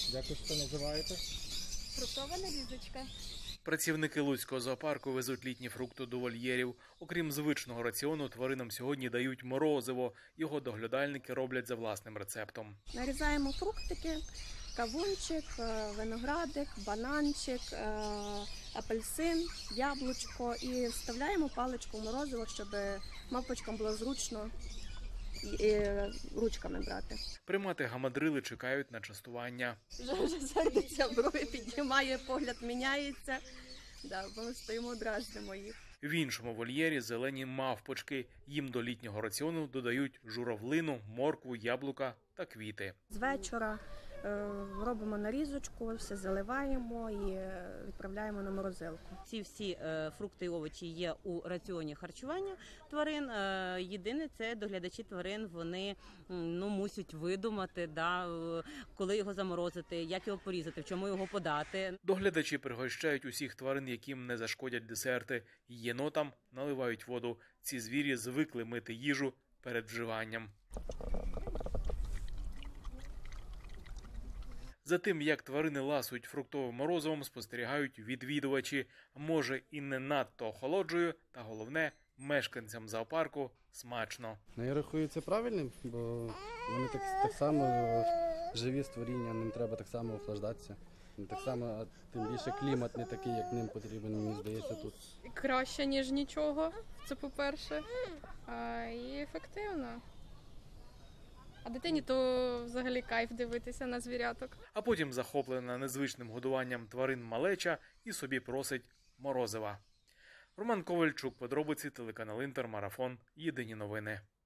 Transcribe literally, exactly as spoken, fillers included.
Як ви це називаєте? Фруктова нарізочка. Працівники Луцького зоопарку везуть літні фрукти до вольєрів. Окрім звичного раціону, тваринам сьогодні дають морозиво. Його доглядальники роблять за власним рецептом. Нарізаємо фруктики, кавунчик, виноградик, бананчик, апельсин, яблучко і вставляємо паличку в морозиво, щоб мавпочкам було зручно і ручками брати. Примати гамадрили чекають на частування. Вже, вже сердиться, брови піднімає, погляд міняється. Да, бо ми стоїмо, дражнимо їх. В іншому вольєрі зелені мавпочки. Їм до літнього раціону додають журавлину, моркву, яблука та квіти. З вечора е, робимо нарізочку, все заливаємо і відправляємо на морозилку. Ці всі е, фрукти і овочі є у раціоні харчування тварин. Е, єдине, це доглядачі тварин, вони ну, мусять видумати, да, коли його заморозити, як його порізати, в чому його подати. Доглядачі пригощають усіх тварин, яким не зашкодять десерти. Єнотам наливають воду. Ці звірі звикли мити їжу перед вживанням. За тим, як тварини ласують фруктовим морозивом, спостерігають відвідувачі. Може і не надто охолоджує, та головне, мешканцям зоопарку смачно. Ну, я рахую це правильним, бо вони так, так само живі створіння, ним треба так само охлаждатися. Так само, а тим більше клімат не такий, як ним потрібен, мені здається, тут. Краще, ніж нічого, це по-перше, а, і ефективно. А дитині то взагалі кайф дивитися на звіряток. А потім захоплена незвичним годуванням тварин малеча і собі просить морозива. Роман Ковальчук, подробиці, телеканал Інтер, Марафон, Єдині новини.